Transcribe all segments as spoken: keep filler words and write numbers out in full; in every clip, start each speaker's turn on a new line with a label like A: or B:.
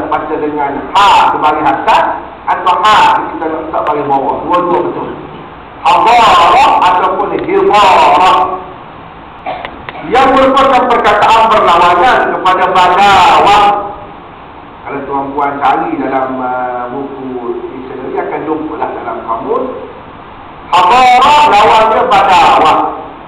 A: baca dengan ha di baris atas atau ha kita letak baris bawah. Dua-dua betul. Hadarah ataupun hidarah yang merupakan perkataan berlawanan kepada badawah. Kalau tuan-puan cari dalam uh, buku dictionary akan jumpa lah dalam kamus. Hadarah lawannya badawah.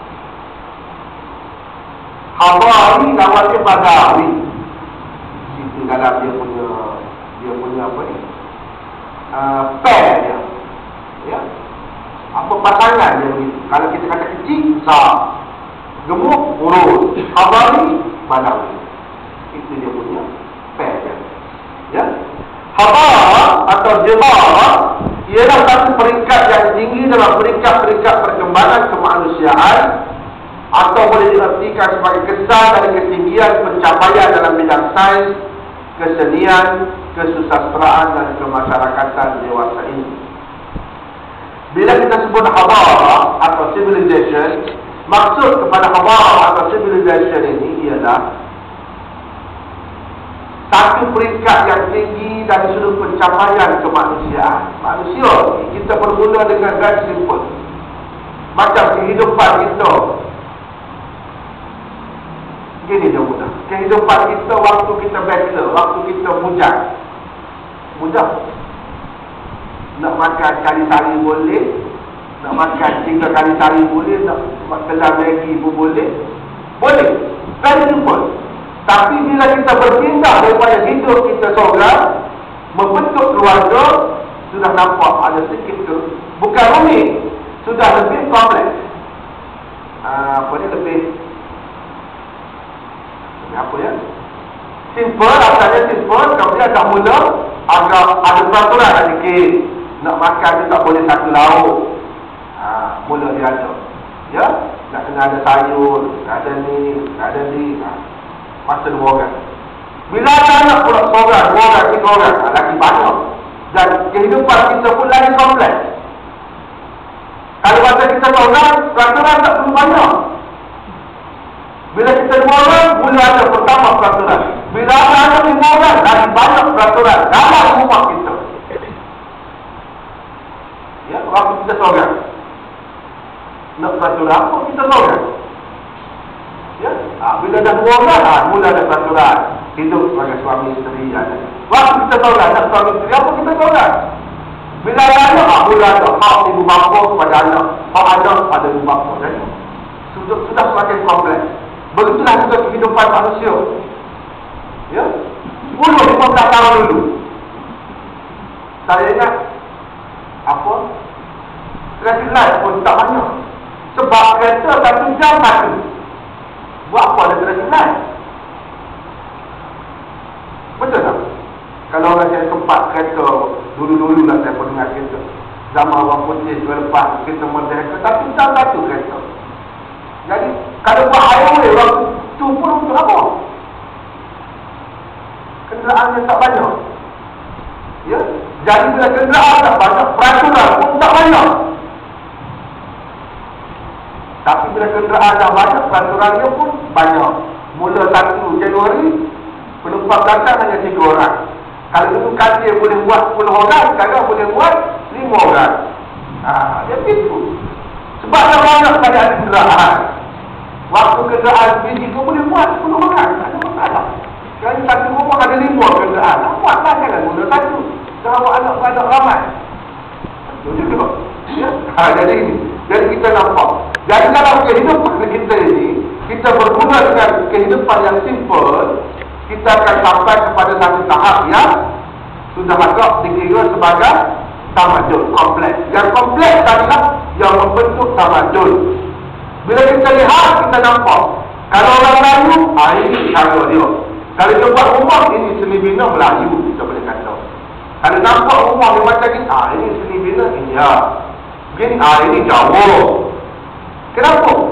A: Hadari lawannya badawi. Itu dalam dia punya dia punya apa ni? Uh, pair dia. Ya. Apa pasangan dia begitu. Kalau kita kata kecil, besar. Gemuk, urus. Hadari, badawi. Itu dia punya pair dia. Ya. Hadara atau jibara ialah satu peringkat yang tinggi dalam peringkat-peringkat perkembangan kemanusiaan, atau boleh diartikan sebagai kesan dari ketinggian pencapaian dalam bidang sains, kesenian, kesusastraan dan kemasyarakatan dewasa ini. Bila kita sebut hadara atau civilization, maksud kepada hadara atau civilization ini ialah satu peringkat yang tinggi dari sudut pencapaian kemanusiaan. Manusia, kita bermula dengan garis simple. Macam kehidupan kita. Gini dia mudah. Kehidupan kita waktu kita bachelor, waktu kita bujang. Mudah. Nak makan kali sehari boleh, nak makan tiga kali sehari boleh, nak makan Maggi pun boleh. Boleh. Very simple. Tapi bila kita berpindah daripada hidup kita seorang, membentuk keluarga, sudah nampak ada sedikit ke, bukan rumit, sudah lebih kompleks. uh, Apa ni lebih apa ya? Simple, asalnya simple, kemudian dah mula agak ada peraturan sedikit. Nak makan tu tak boleh satu lauk. Ha, mula dia ada. Ya, nak kena ada sayur, ada ni, ada ni. Ha, masa dua orang. Bila ada anak pula seorang, dua orang, tiga orang, ha, lagi banyak. Dan kehidupan kita pun lagi kompleks. Kalau masa kita seorang, peraturan tak perlu banyak. Bila kita dua orang, mula ada pertama peraturan. Bila ada anak lima orang, lagi banyak peraturan dalam rumah kita. Ya, waktu kita seorang, nak peraturan apa kita seorang? Ya, ha, bila dah dua orang, ha, mula ada peraturan. Hidup sebagai suami isteri. Ya. Waktu kita seorang, nak suami isteri apa kita seorang? Bila ada anak, ha, mula ada hak ibu bapa kepada anak, hak anak pada ibu bapa. Jadi, sudah, sudah semakin kompleks. Begitulah juga kehidupan manusia. Ya, sepuluh lima belas tahun dulu saya ingat apa, traffic light pun tak banyak. Sebab kereta satu jam satu. Buat apa ada traffic light? Betul tak? Kalau orang yang tempat kereta, dulu-dulu lah saya pernah dengar kereta, zaman orang putih lepas kereta merdeka, satu jam satu kereta. Jadi kalau buat highway waktu tu pun untuk apa? Kenderaannya tak banyak. Ya, jadi bila kenderaan tak banyak, peraturan pun tak banyak. Tapi bila kenderaan dah banyak, peraturannya pun banyak. Mula satu Januari, penumpang belakang hanya tiga orang. Kalau dulu katil boleh buat sepuluh orang, sekarang boleh buat lima orang. Haa, dia begitu. Sebab dah banyak keadaan kenderaan. Waktu kenderaan biji tu boleh buat sepuluh orang, tak ada masalah. Sekarang satu rumah ada lima kenderaan, buatlah, jangan guna satu. Dah awak anak-anak ramai. Betul juga. Ya? Ha, jadi jadi kita nampak. Jadi dalam kehidupan kita ini, kita berguna dengan kehidupan yang simple, kita akan sampai kepada satu tahap yang sudah agak dikira sebagai tamadun kompleks. Yang kompleks adalah yang membentuk tamadun. Bila kita lihat, kita nampak. Kalau orang Melayu, ah, ini cara dia. Kalau dia buat rumah, ini seni bina Melayu, kita boleh kata. Kalau nampak rumah dia macam ni, ah, ini seni bina India. Begini, ah, ini Jawa. Kenapa?